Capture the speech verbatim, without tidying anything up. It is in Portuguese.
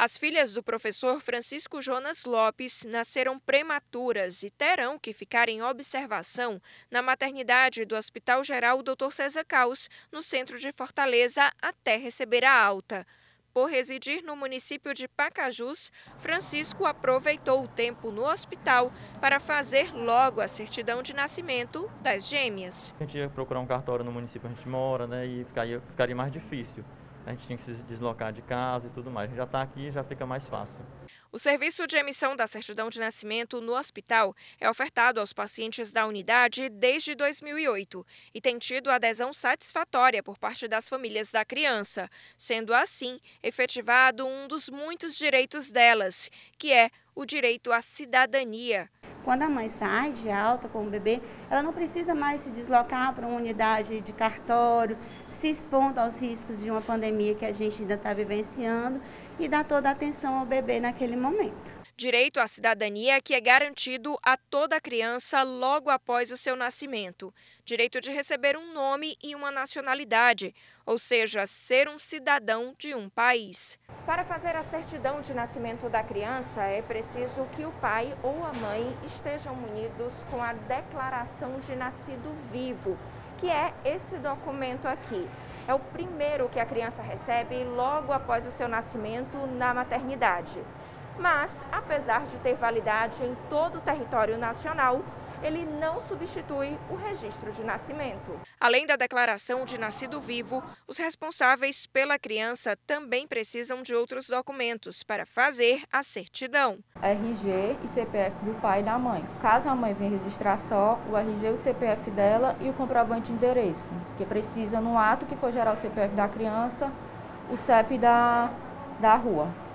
As filhas do professor Francisco Jonas Lopes nasceram prematuras e terão que ficar em observação na maternidade do Hospital Geral doutor César Caus, no centro de Fortaleza, até receber a alta. Por residir no município de Pacajus, Francisco aproveitou o tempo no hospital para fazer logo a certidão de nascimento das gêmeas. A gente ia procurar um cartório no município que a gente mora, né, e ficaria, ficaria mais difícil. A gente tinha que se deslocar de casa e tudo mais. A gente já está aqui, já fica mais fácil. O serviço de emissão da certidão de nascimento no hospital é ofertado aos pacientes da unidade desde dois mil e oito e tem tido adesão satisfatória por parte das famílias da criança, sendo assim efetivado um dos muitos direitos delas, que é o direito à cidadania. Quando a mãe sai de alta com o bebê, ela não precisa mais se deslocar para uma unidade de cartório, se expondo aos riscos de uma pandemia que a gente ainda está vivenciando e dar toda a atenção ao bebê naquele momento. Direito à cidadania que é garantido a toda criança logo após o seu nascimento. Direito de receber um nome e uma nacionalidade, ou seja, ser um cidadão de um país. Para fazer a certidão de nascimento da criança, é preciso que o pai ou a mãe estejam munidos com a declaração de nascido vivo, que é esse documento aqui. É o primeiro que a criança recebe logo após o seu nascimento na maternidade. Mas, apesar de ter validade em todo o território nacional, ele não substitui o registro de nascimento. Além da declaração de nascido vivo, os responsáveis pela criança também precisam de outros documentos para fazer a certidão. R G e C P F do pai e da mãe. Caso a mãe venha registrar só, o R G, o C P F dela e o comprovante de endereço, que precisa no ato que for gerar o C P F da criança, o C E P da, da rua.